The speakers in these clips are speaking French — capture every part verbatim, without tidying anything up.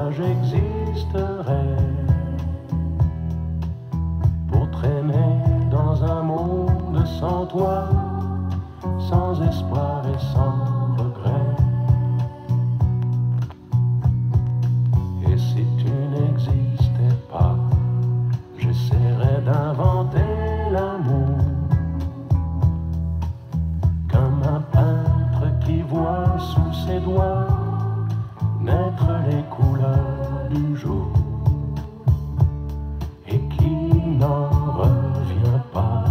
moi j'existerais pour traîner dans un monde sans toi, sans espoir et sans regret. Et si tu n'existais pas, j'essaierais d'inventer l'amour comme un peintre qui voit sous ses doigts naître les couleurs du jour et qui n'en revient pas.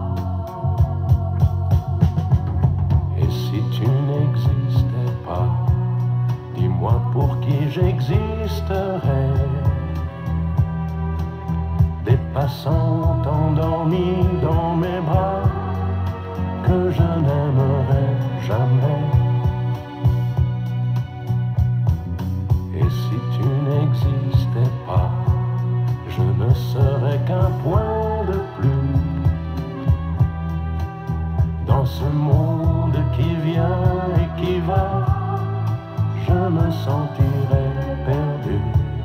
Et si tu n'existais pas, dis-moi pour qui j'existerais. Des passants endormis dans mes bras que je n'aimerais jamais. Et si tu n'existais pas, je ne serais qu'un point de plus dans ce monde qui vient et qui va. Je me sentirais perdu.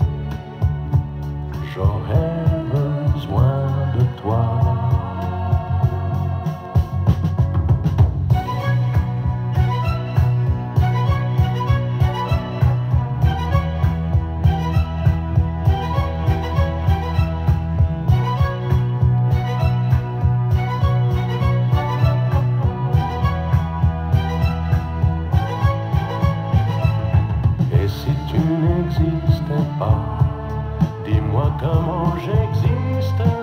J'aurais besoin de toi. Et si tu n'existais pas, dis-moi comment j'existe.